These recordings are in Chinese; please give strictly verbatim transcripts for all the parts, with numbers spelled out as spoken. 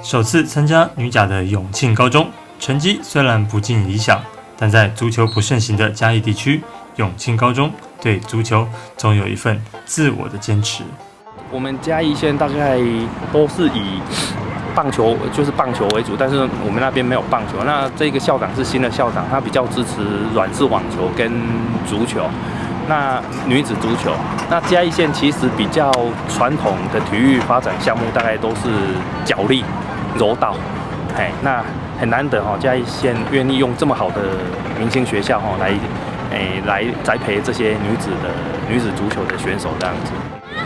首次参加女甲的永庆高中，成绩虽然不尽理想，但在足球不盛行的嘉义地区，永庆高中对足球总有一份自我的坚持。 我们嘉义县大概都是以棒球就是棒球为主，但是我们那边没有棒球。那这个校长是新的校长，他比较支持软式网球跟足球。那女子足球，那嘉义县其实比较传统的体育发展项目，大概都是角力、柔道，哎，那很难得哈，嘉义县愿意用这么好的明星学校哈来，哎来栽培这些女子的女子足球的选手这样子。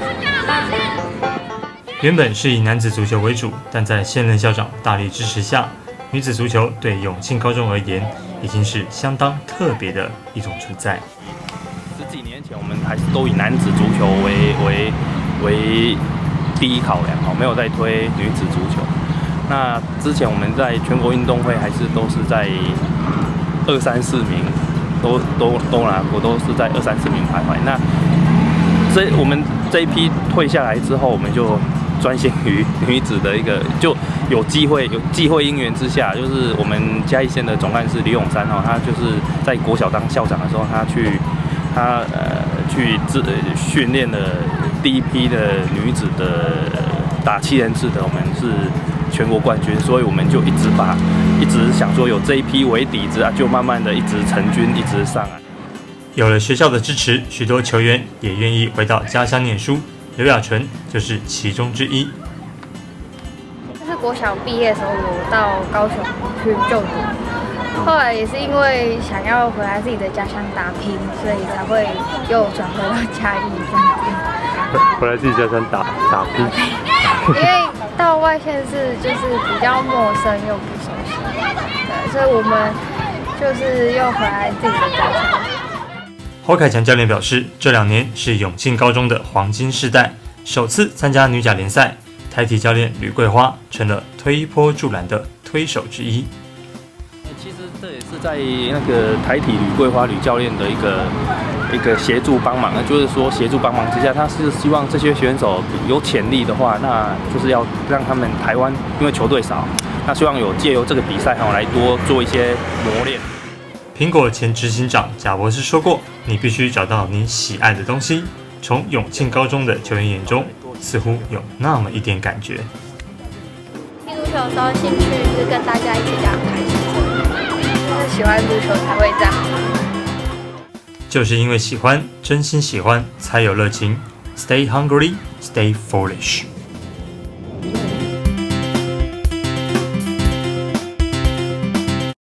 原本是以男子足球为主，但在现任校长大力支持下，女子足球对永庆高中而言，已经是相当特别的一种存在。 十几年前，我们还是都以男子足球为为为第一考量哦，没有在推女子足球。那之前我们在全国运动会还是都是在二三四名，都都都拿过，都是在二三四名徘徊。那这我们这一批退下来之后，我们就专心于女子的一个，就有机会有机会因缘之下，就是我们嘉义县的总干事李永山哦，他就是在国小当校长的时候，他去。他呃去自训练了第一批的女子的打七人制的，我们是全国冠军，所以我们就一直把一直想说有这一批为底子啊，就慢慢的一直成军，一直上来。 有了学校的支持，许多球员也愿意回到家乡念书，刘雅纯就是其中之一。 就是国小毕业的时候，我到高雄去就读。后来也是因为想要回来自己的家乡打拼，所以才会又转回到嘉义这样子。 回来自己家乡打打拼， 因为到外县市就是比较陌生又不熟悉，对，所以我们就是又回来自己的家乡。 侯凯强教练表示，这两年是永庆高中的黄金世代，首次参加女甲联赛，台体教练吕桂花成了推波助澜的推手之一。 其实这也是在那个台体吕桂花吕教练的一个一个协助帮忙，就是说协助帮忙之下，他是希望这些选手有潜力的话，那就是要让他们台湾因为球队少，那希望有借由这个比赛哈来多做一些磨练。 苹果前执行长贾博士说过，你必须找到你喜爱的东西。从永庆高中的球员眼中，似乎有那么一点感觉。 踢足球的时候，兴趣是跟大家一起这样开心。喜欢足球才会这样， 就是因为喜欢，真心喜欢，才有热情。Stay hungry, stay foolish.